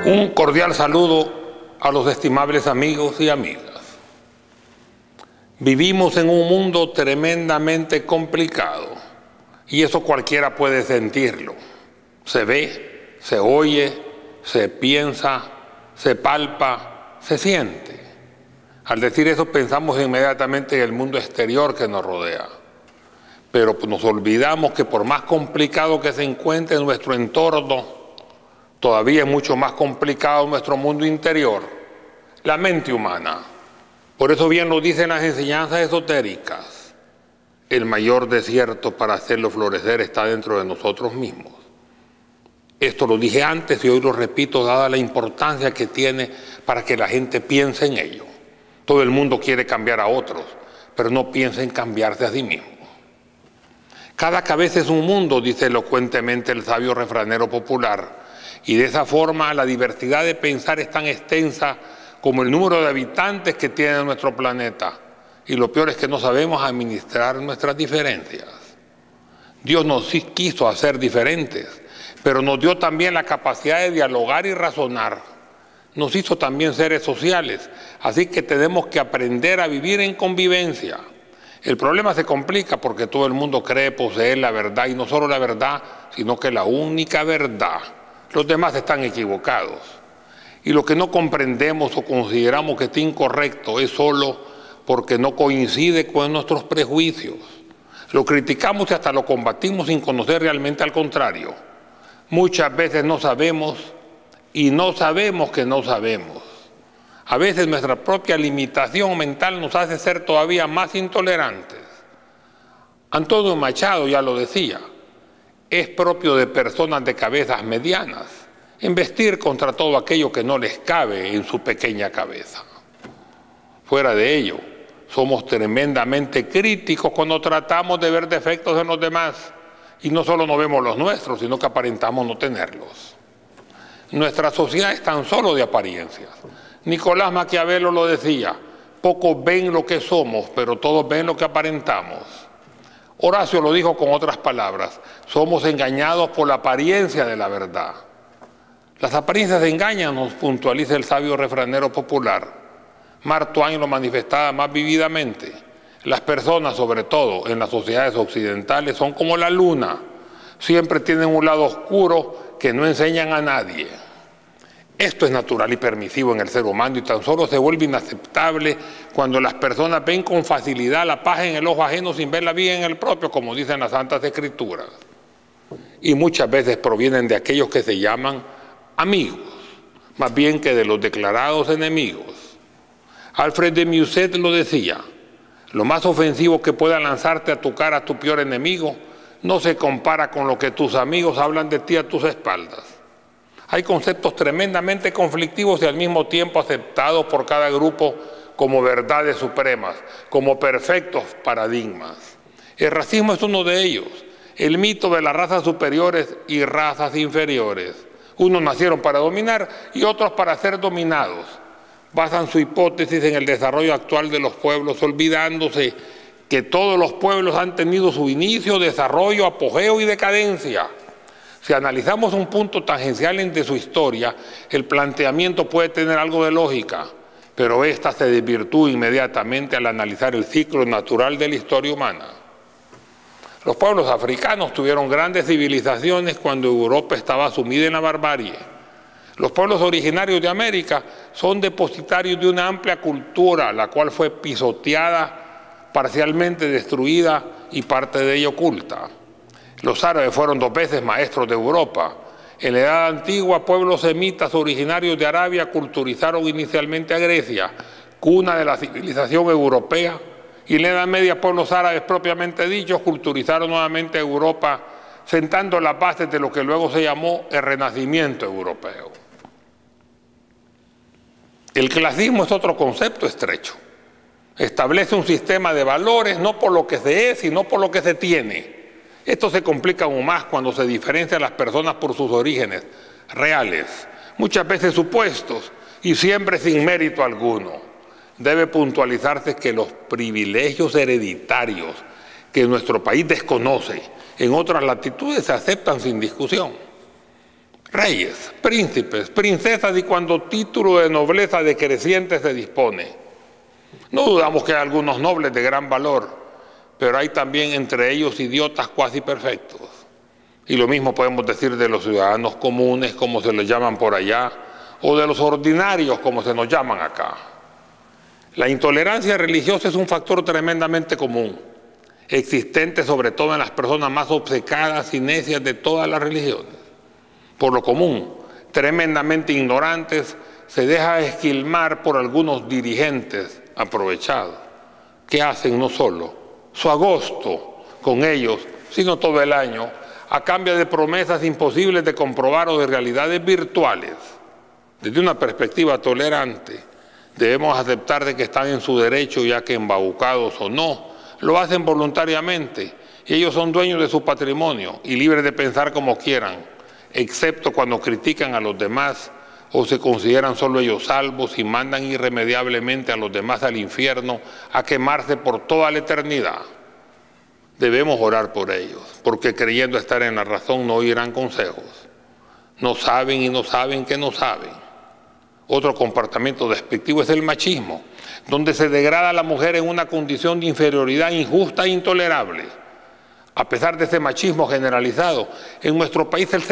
Un cordial saludo a los estimables amigos y amigas. Vivimos en un mundo tremendamente complicado y eso cualquiera puede sentirlo. Se ve, se oye, se piensa, se palpa, se siente. Al decir eso pensamos inmediatamente en el mundo exterior que nos rodea. Pero nos olvidamos que por más complicado que se encuentre en nuestro entorno, todavía es mucho más complicado nuestro mundo interior, la mente humana. Por eso bien lo dicen las enseñanzas esotéricas. El mayor desierto para hacerlo florecer está dentro de nosotros mismos. Esto lo dije antes y hoy lo repito, dada la importancia que tiene para que la gente piense en ello. Todo el mundo quiere cambiar a otros, pero no piensa en cambiarse a sí mismo. Cada cabeza es un mundo, dice elocuentemente el sabio refranero popular, y de esa forma la diversidad de pensar es tan extensa como el número de habitantes que tiene nuestro planeta. Y lo peor es que no sabemos administrar nuestras diferencias. Dios nos quiso hacer diferentes, pero nos dio también la capacidad de dialogar y razonar. Nos hizo también seres sociales, así que tenemos que aprender a vivir en convivencia. El problema se complica porque todo el mundo cree poseer la verdad, y no solo la verdad, sino que la única verdad. Los demás están equivocados. Y lo que no comprendemos o consideramos que está incorrecto es solo porque no coincide con nuestros prejuicios. Lo criticamos y hasta lo combatimos sin conocer realmente al contrario. Muchas veces no sabemos y no sabemos que no sabemos. A veces nuestra propia limitación mental nos hace ser todavía más intolerantes. Antonio Machado ya lo decía, es propio de personas de cabezas medianas embestir contra todo aquello que no les cabe en su pequeña cabeza. Fuera de ello, somos tremendamente críticos cuando tratamos de ver defectos en los demás y no solo no vemos los nuestros, sino que aparentamos no tenerlos. Nuestra sociedad es tan solo de apariencias. Nicolás Maquiavelo lo decía, pocos ven lo que somos, pero todos ven lo que aparentamos. Horacio lo dijo con otras palabras, somos engañados por la apariencia de la verdad. Las apariencias engañan, nos puntualiza el sabio refranero popular. Mark Twain lo manifestaba más vividamente. Las personas, sobre todo en las sociedades occidentales, son como la luna. Siempre tienen un lado oscuro que no enseñan a nadie. Esto es natural y permisivo en el ser humano y tan solo se vuelve inaceptable cuando las personas ven con facilidad la paja en el ojo ajeno sin verla bien en el propio, como dicen las Santas Escrituras. Y muchas veces provienen de aquellos que se llaman amigos, más bien que de los declarados enemigos. Alfred de Musset lo decía, lo más ofensivo que pueda lanzarte a tu cara tu peor enemigo no se compara con lo que tus amigos hablan de ti a tus espaldas. Hay conceptos tremendamente conflictivos y al mismo tiempo aceptados por cada grupo como verdades supremas, como perfectos paradigmas. El racismo es uno de ellos, el mito de las razas superiores y razas inferiores. Unos nacieron para dominar y otros para ser dominados. Basan su hipótesis en el desarrollo actual de los pueblos, olvidándose que todos los pueblos han tenido su inicio, desarrollo, apogeo y decadencia. Si analizamos un punto tangencial de su historia, el planteamiento puede tener algo de lógica, pero esta se desvirtúa inmediatamente al analizar el ciclo natural de la historia humana. Los pueblos africanos tuvieron grandes civilizaciones cuando Europa estaba sumida en la barbarie. Los pueblos originarios de América son depositarios de una amplia cultura, la cual fue pisoteada, parcialmente destruida y parte de ella oculta. Los árabes fueron 2 veces maestros de Europa. En la Edad Antigua, pueblos semitas originarios de Arabia culturizaron inicialmente a Grecia, cuna de la civilización europea, y en la Edad Media, pueblos árabes propiamente dichos culturizaron nuevamente a Europa, sentando las bases de lo que luego se llamó el Renacimiento europeo. El clasismo es otro concepto estrecho. Establece un sistema de valores no por lo que se es, sino por lo que se tiene. Esto se complica aún más cuando se diferencian las personas por sus orígenes reales, muchas veces supuestos y siempre sin mérito alguno. Debe puntualizarse que los privilegios hereditarios que nuestro país desconoce en otras latitudes se aceptan sin discusión. Reyes, príncipes, princesas y cuando título de nobleza decreciente se dispone. No dudamos que hay algunos nobles de gran valor, pero hay también entre ellos idiotas cuasi perfectos. Y lo mismo podemos decir de los ciudadanos comunes, como se les llaman por allá, o de los ordinarios, como se nos llaman acá. La intolerancia religiosa es un factor tremendamente común, existente sobre todo en las personas más obcecadas y necias de todas las religiones. Por lo común, tremendamente ignorantes, se deja esquilmar por algunos dirigentes aprovechados, que hacen no solo su agosto con ellos, sino todo el año, a cambio de promesas imposibles de comprobar o de realidades virtuales. Desde una perspectiva tolerante, debemos aceptar de que están en su derecho, ya que embaucados o no, lo hacen voluntariamente, y ellos son dueños de su patrimonio y libres de pensar como quieran, excepto cuando critican a los demás o se consideran solo ellos salvos y mandan irremediablemente a los demás al infierno a quemarse por toda la eternidad. Debemos orar por ellos, porque creyendo estar en la razón no oirán consejos. No saben y no saben que no saben. Otro comportamiento despectivo es el machismo, donde se degrada a la mujer en una condición de inferioridad injusta e intolerable. A pesar de ese machismo generalizado, en nuestro país el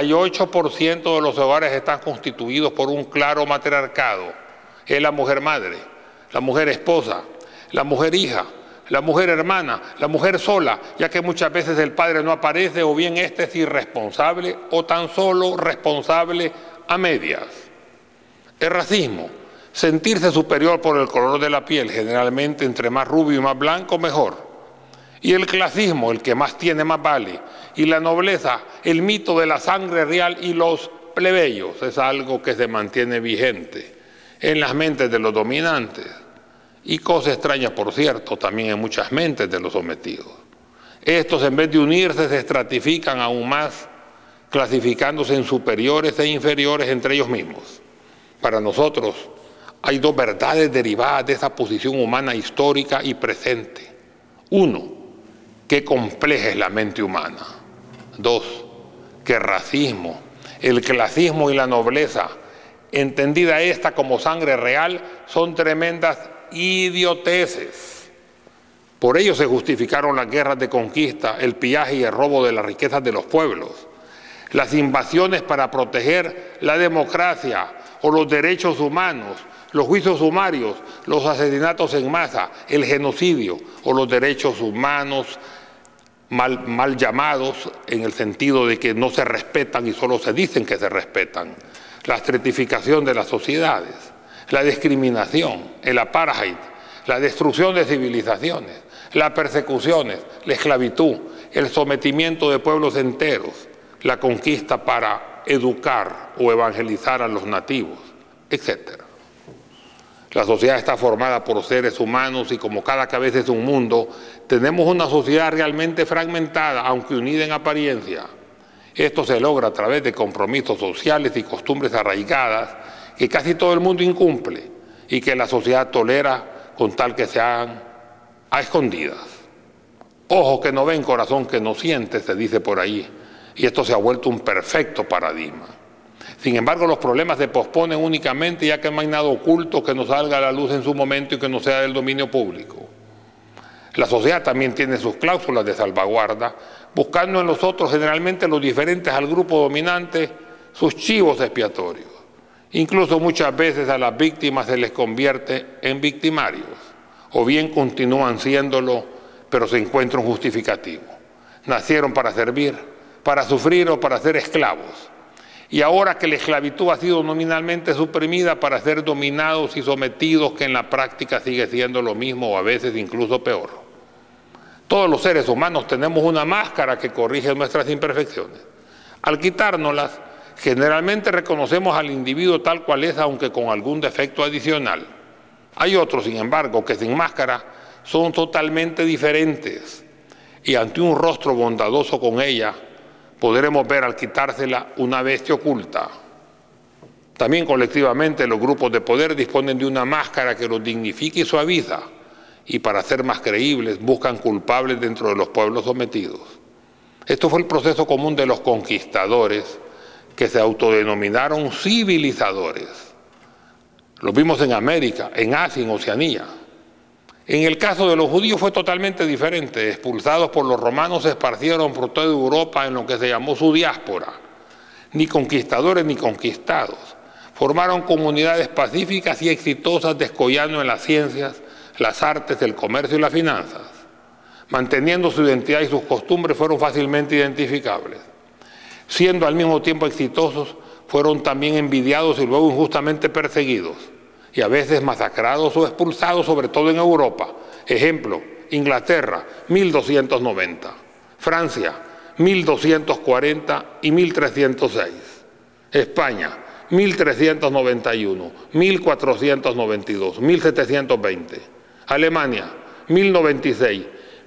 78% de los hogares están constituidos por un claro matriarcado. Es la mujer madre, la mujer esposa, la mujer hija, la mujer hermana, la mujer sola, ya que muchas veces el padre no aparece o bien éste es irresponsable o tan solo responsable a medias. El racismo, sentirse superior por el color de la piel, generalmente entre más rubio y más blanco mejor. Y el clasismo, el que más tiene más vale. Y la nobleza, el mito de la sangre real y los plebeyos, es algo que se mantiene vigente en las mentes de los dominantes. Y cosa extraña, por cierto, también en muchas mentes de los sometidos. Estos, en vez de unirse, se estratifican aún más, clasificándose en superiores e inferiores entre ellos mismos. Para nosotros, hay dos verdades derivadas de esa posición humana histórica y presente. Uno, qué compleja es la mente humana. Dos, que el racismo, el clasismo y la nobleza, entendida esta como sangre real, son tremendas idioteces. Por ello se justificaron las guerras de conquista, el pillaje y el robo de las riquezas de los pueblos, las invasiones para proteger la democracia o los derechos humanos, los juicios sumarios, los asesinatos en masa, el genocidio o los derechos humanos mal llamados en el sentido de que no se respetan y solo se dicen que se respetan, la estratificación de las sociedades, la discriminación, el apartheid, la destrucción de civilizaciones, las persecuciones, la esclavitud, el sometimiento de pueblos enteros, la conquista para educar o evangelizar a los nativos, etc. La sociedad está formada por seres humanos y como cada cabeza es un mundo, tenemos una sociedad realmente fragmentada, aunque unida en apariencia. Esto se logra a través de compromisos sociales y costumbres arraigadas que casi todo el mundo incumple y que la sociedad tolera con tal que se hagan a escondidas. Ojo que no ven, corazón que no siente, se dice por ahí, y esto se ha vuelto un perfecto paradigma. Sin embargo, los problemas se posponen únicamente ya que no hay nada oculto que no salga a la luz en su momento y que no sea del dominio público. La sociedad también tiene sus cláusulas de salvaguarda, buscando en los otros, generalmente los diferentes al grupo dominante, sus chivos expiatorios. Incluso muchas veces a las víctimas se les convierte en victimarios, o bien continúan siéndolo, pero se encuentra un justificativo. Nacieron para servir, para sufrir o para ser esclavos. Y ahora que la esclavitud ha sido nominalmente suprimida para ser dominados y sometidos, que en la práctica sigue siendo lo mismo o a veces incluso peor. Todos los seres humanos tenemos una máscara que corrige nuestras imperfecciones. Al quitárnoslas, generalmente reconocemos al individuo tal cual es, aunque con algún defecto adicional. Hay otros, sin embargo, que sin máscara son totalmente diferentes y ante un rostro bondadoso con ella, podremos ver al quitársela una bestia oculta. También colectivamente los grupos de poder disponen de una máscara que los dignifica y suaviza, y para ser más creíbles buscan culpables dentro de los pueblos sometidos. Esto fue el proceso común de los conquistadores que se autodenominaron civilizadores. Lo vimos en América, en Asia, en Oceanía. En el caso de los judíos fue totalmente diferente. Expulsados por los romanos, se esparcieron por toda Europa en lo que se llamó su diáspora. Ni conquistadores ni conquistados. Formaron comunidades pacíficas y exitosas, descollando en las ciencias, las artes, el comercio y las finanzas. Manteniendo su identidad y sus costumbres, fueron fácilmente identificables. Siendo al mismo tiempo exitosos, fueron también envidiados y luego injustamente perseguidos, y a veces masacrados o expulsados, sobre todo en Europa. Ejemplo, Inglaterra, 1290, Francia, 1240 y 1306, España, 1391, 1492, 1720, Alemania, 1096,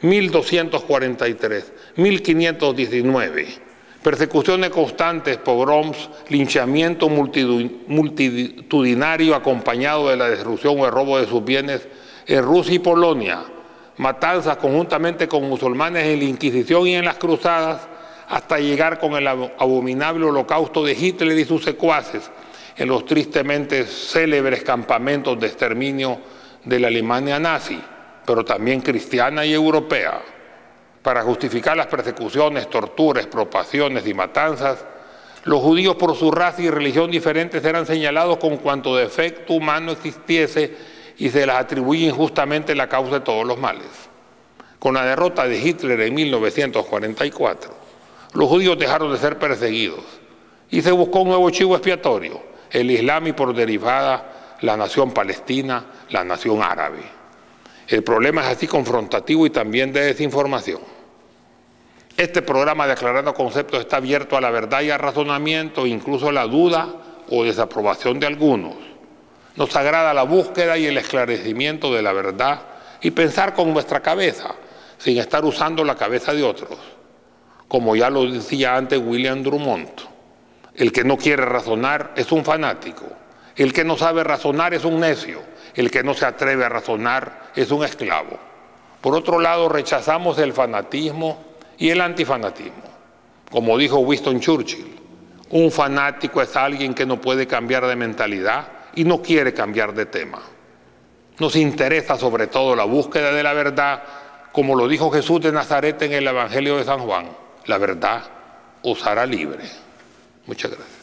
1243, 1519, persecuciones constantes, pogroms, linchamiento multitudinario acompañado de la destrucción o el robo de sus bienes en Rusia y Polonia, matanzas conjuntamente con musulmanes en la Inquisición y en las Cruzadas, hasta llegar con el abominable holocausto de Hitler y sus secuaces en los tristemente célebres campamentos de exterminio de la Alemania nazi, pero también cristiana y europea. Para justificar las persecuciones, torturas, expropiaciones y matanzas, los judíos por su raza y religión diferentes eran señalados con cuanto defecto humano existiese y se les atribuye injustamente la causa de todos los males. Con la derrota de Hitler en 1944, los judíos dejaron de ser perseguidos y se buscó un nuevo chivo expiatorio, el Islam y por derivada la nación palestina, la nación árabe. El problema es así confrontativo y también de desinformación. Este programa de Aclarando Conceptos está abierto a la verdad y al razonamiento, incluso a la duda o desaprobación de algunos. Nos agrada la búsqueda y el esclarecimiento de la verdad y pensar con nuestra cabeza, sin estar usando la cabeza de otros. Como ya lo decía antes William Drummond, el que no quiere razonar es un fanático, el que no sabe razonar es un necio, el que no se atreve a razonar es un esclavo. Por otro lado, rechazamos el fanatismo y el antifanatismo. Como dijo Winston Churchill, un fanático es alguien que no puede cambiar de mentalidad y no quiere cambiar de tema. Nos interesa sobre todo la búsqueda de la verdad, como lo dijo Jesús de Nazaret en el Evangelio de San Juan: la verdad os hará libre. Muchas gracias.